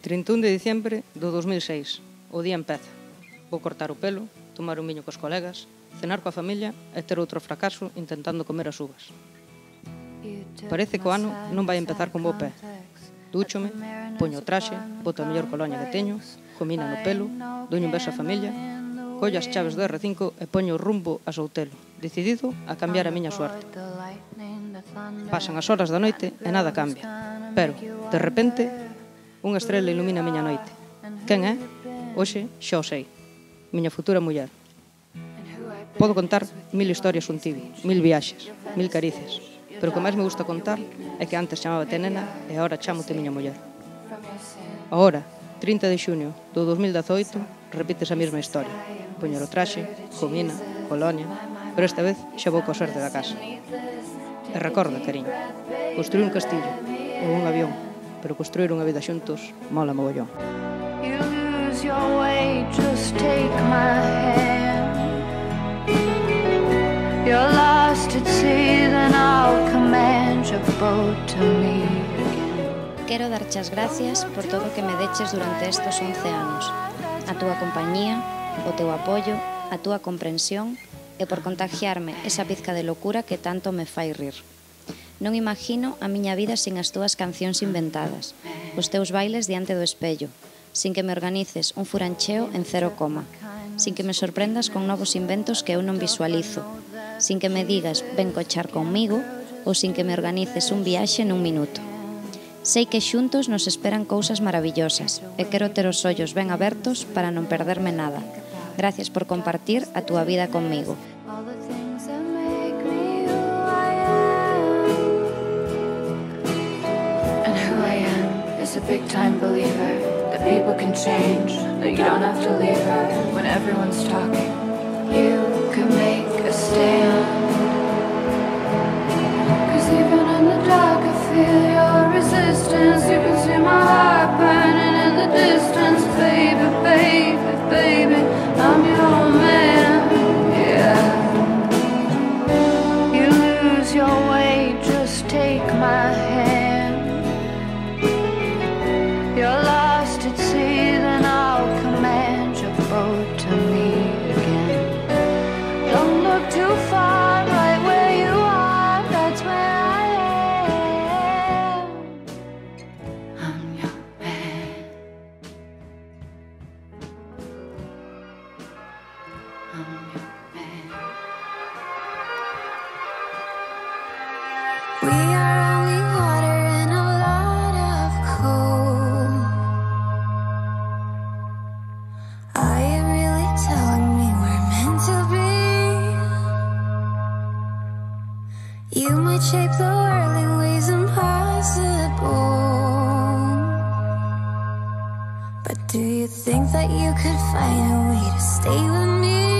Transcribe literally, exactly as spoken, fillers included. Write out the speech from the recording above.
trinta e un de diciembre do dos mil seis. O día empeza. Vou cortar o pelo, tomar un viño cos colegas, cenar coa familia e ter outro fracaso intentando comer as uvas. Parece que o ano non vai empezar con bo pé. Dúchome, poño o traxe, boto a mellor colonia que teño, comina no pelo, doño un beso á familia, collo as chaves do erre cinco e poño o rumbo a Soutelo, decidido a cambiar a miña suerte. Pasan as horas da noite e nada cambia. Pero, de repente, unha estrela ilumina a miña noite. Quen é? Hoxe xa o sei. Miña futura muller. Podo contar mil historias contigo, mil viaxes, mil caricias. Pero o que máis me gusta contar é que antes chamábate nena e agora chámote miña muller. Agora, trinta de xuño do dos mil dezoito, repites a mesma historia. Poñer o traxe, comina, colonia, pero esta vez xa vou coa sorte da casa. E recorda, cariño, construir un castillo ou un avión, pero construir unha vida xuntos mola mogollón. You lose your way, just take my hand. You're lost at sea, then I'll command your boat to me again. Quero darche as gracias por todo o que me deches durante estos once anos. A túa compañía, o teu apoio, a túa comprensión e por contagiarme esa pizca de locura que tanto me fai rir. Non imagino a miña vida sin as túas cancións inventadas, os teus bailes diante do espello, sin que me organices un furancheo en cero coma, sin que me sorprendas con novos inventos que eu non visualizo, sin que me digas ven cochar conmigo ou sin que me organices un viaxe nun minuto. Sei que xuntos nos esperan cousas maravillosas e quero ter os ollos ben abertos para non perderme nada. Gracias por compartir a túa vida conmigo. A big time believer that people can change, that you don't have to leave her when everyone's talking. You can make a stand, 'cause even in the dark I feel your resistance. You can see my heart burning in the distance. Baby, baby, baby, I'm your man, yeah. You lose your way, just take my hand. You're lost at sea, then I'll command your boat to me again. Don't look too far, right where you are, that's where I am. I'm your man. I'm your man. We are only water in a lot of cold. You might shape the world in ways impossible, but do you think that you could find a way to stay with me?